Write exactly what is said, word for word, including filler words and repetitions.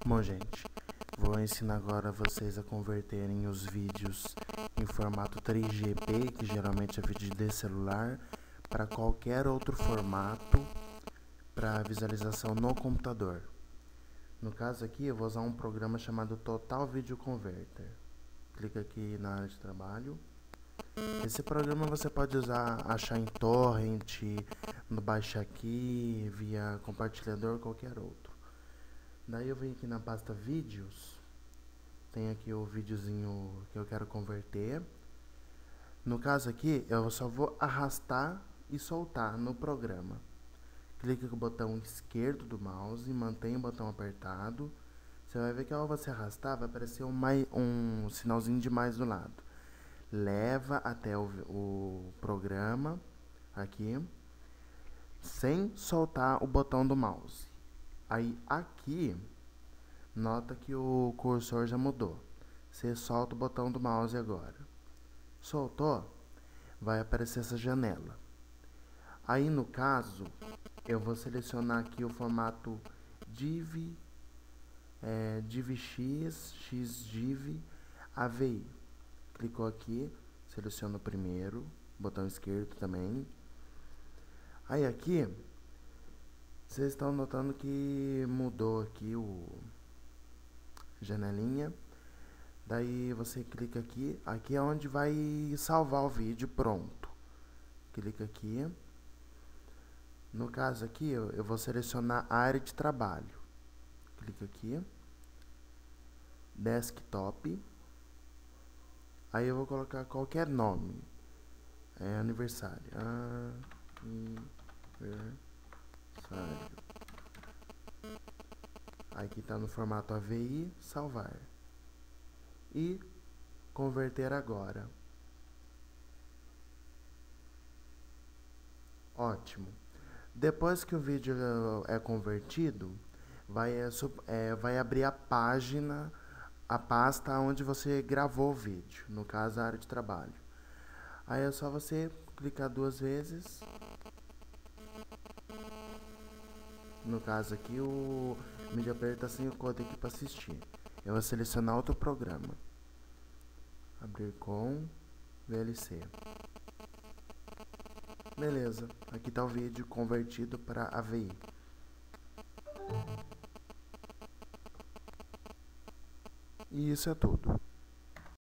Bom, gente, vou ensinar agora vocês a converterem os vídeos em formato três G P, que geralmente é vídeo de celular, para qualquer outro formato para visualização no computador. No caso aqui, eu vou usar um programa chamado Total Video Converter. Clica aqui na área de trabalho. Esse programa você pode usar, achar em torrent, no Baixa Aqui, via compartilhador, qualquer outro. Daí eu venho aqui na pasta vídeos, tem aqui o videozinho que eu quero converter. No caso aqui, eu só vou arrastar e soltar no programa. Clique com o botão esquerdo do mouse, mantém o botão apertado. Você vai ver que ao você arrastar, vai aparecer um, mais, um sinalzinho de mais do lado. Leva até o, o programa, aqui, sem soltar o botão do mouse. Aí aqui, nota que o cursor já mudou. Você solta o botão do mouse agora. Soltou, vai aparecer essa janela. Aí no caso, eu vou selecionar aqui o formato div, é, divx, xdiv, avi. Clicou aqui, seleciona o primeiro, botão esquerdo também. Aí aqui, vocês estão notando que mudou aqui o janelinha. Daí você clica aqui, aqui é onde vai salvar o vídeo pronto. Clica aqui. No caso aqui, eu, eu vou selecionar a área de trabalho. Clica aqui. Desktop. Aí eu vou colocar qualquer nome. É aniversário. Aniversário. Aqui está no formato A V I, salvar. E converter agora. Ótimo. Depois que o vídeo é convertido, vai, é, vai abrir a página, a pasta onde você gravou o vídeo, no caso a área de trabalho. Aí é só você clicar duas vezes. No caso aqui o media player está sem o código aqui para assistir. Eu vou selecionar outro programa. Abrir com V L C. Beleza, aqui está o vídeo convertido para A V I. E isso é tudo.